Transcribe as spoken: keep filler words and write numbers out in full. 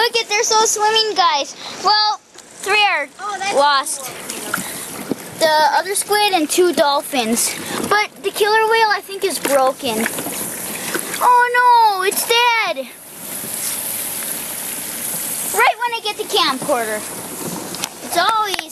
Look at, they're so swimming, guys. Well, three are oh, lost. The other squid and two dolphins. But the killer whale, I think, is broken. Oh no, it's dead. Right when I get the camcorder. It's always